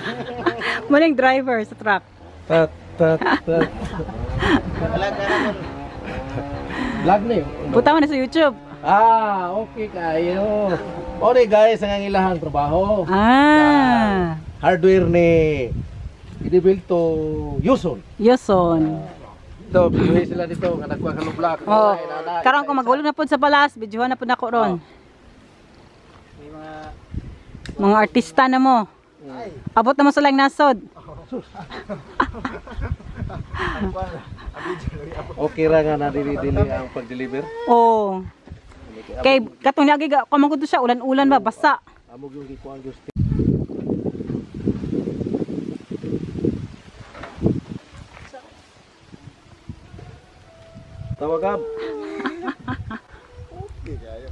Muling driver sa truck. Tat, tat, tat. Vlog na yun. Buta mo na sa YouTube. Okay kayo. Okay guys, ang ilahang trabaho. Hardware ni Idibil to Yuson. Ito, binuhi sila dito, nga nagkuha ka ng vlog. Karon ko magulog na po sa balas, videohan na po na ko ron. Mga artista na mo. Abot na mo sa lang nasod. Okay ra nga na dili ang pag-deliver. Kay katong lagi ka magud siya ulan-ulan ba basa. Amog yung gikuan gusto. Tawagab. Okay kayo.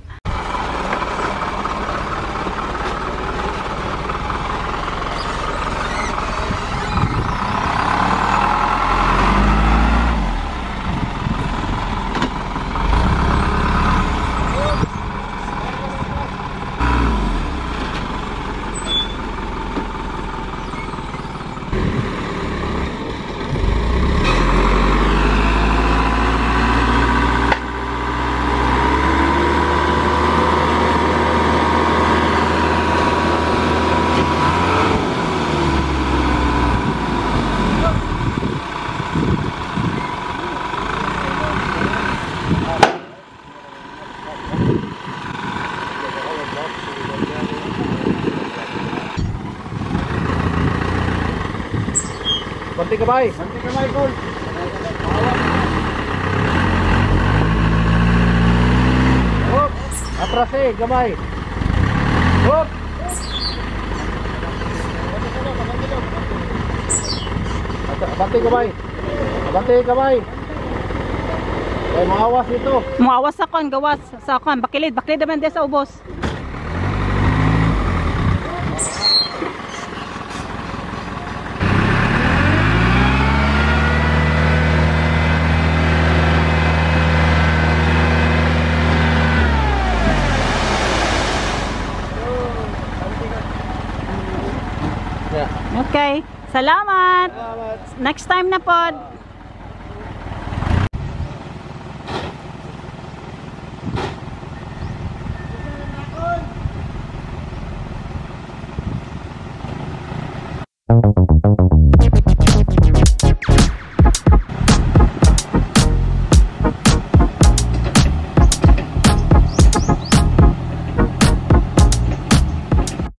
Banti kamay, Col. Hop, atras kamay. Hop. Banti kamay. Ay maawas ito. Maawas sa kon, gawas sa kon, bakilid naman din sa ubos. Okay, salamat. Next time na pod.